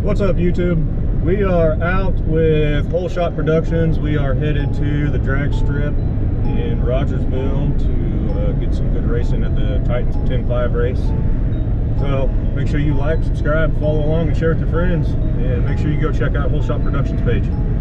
What's up, YouTube? We are out with Whole Shot Productions. We are headed to the drag strip in Rogersville to get some good racing at the Titans 10-5 race. So make sure you like, subscribe, follow along, and share with your friends. And make sure you go check out Whole Shot Productions page.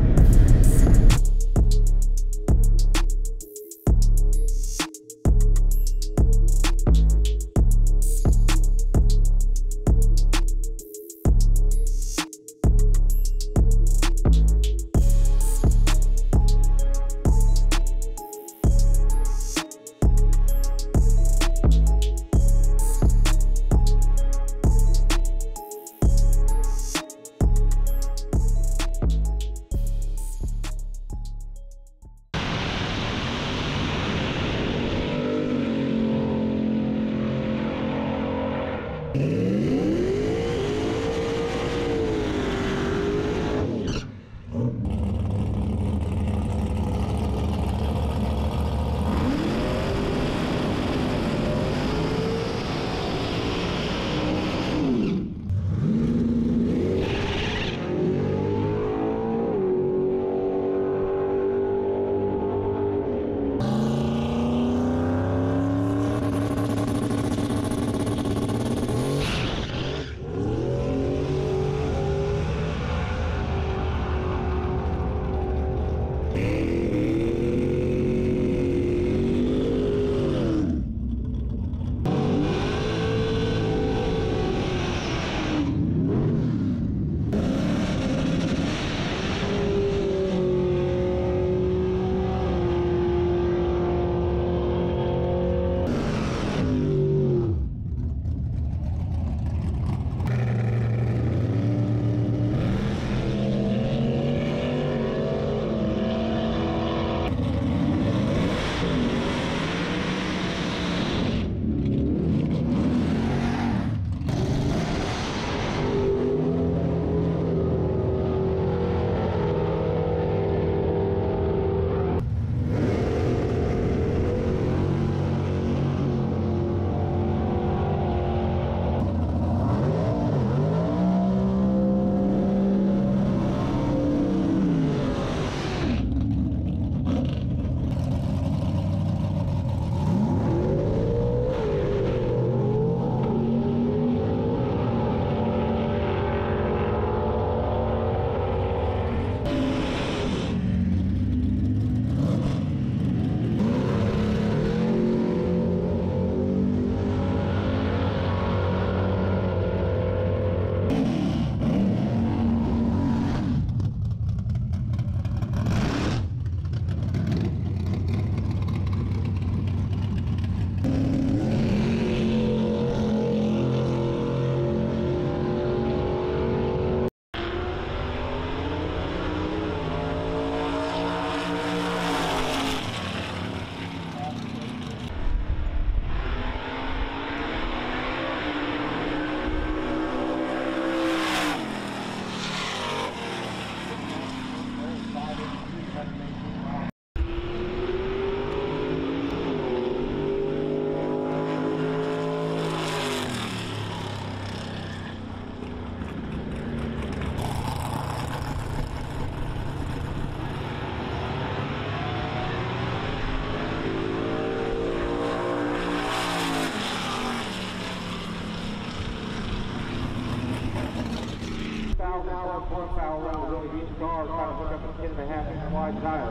Car trying to hook up a 10.5-inch wide tire.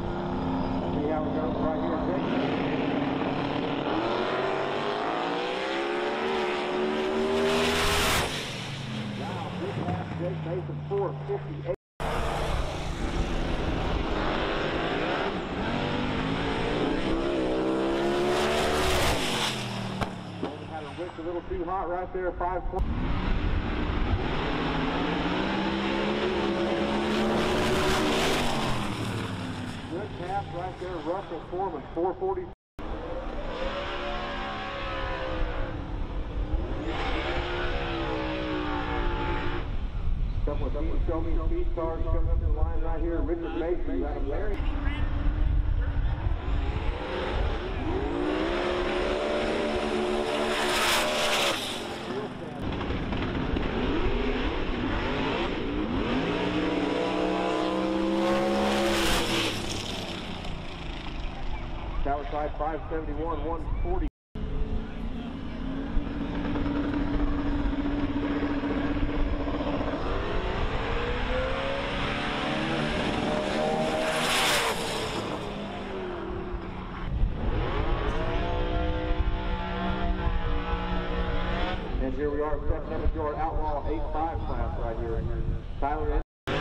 See how it goes right here, Vic. Now, big half, Jake Mason, 458. Had a wick a little too hot right there, 5 points. Good pass right there, Russell Foreman, 440. Couple of show me speed cars coming up in line right here. Richard Mason out of Mary. outside 571, 140. And here we are, stepping up into our Outlaw 8.5 class right here. Tyler.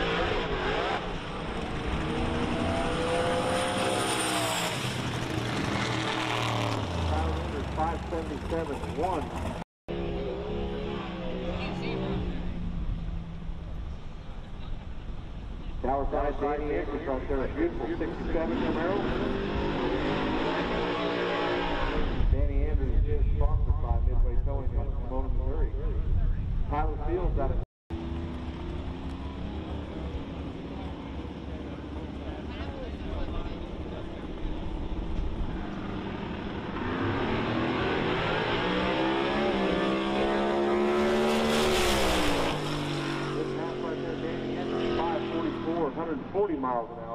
577-1. Tower side, Danny Andrews right there, a beautiful 67 Camaro. Danny Andrews is sponsored by Midway Towing in Pomona, Missouri. Tyler Fields out of Danny Andrews, 544, 140 miles an hour.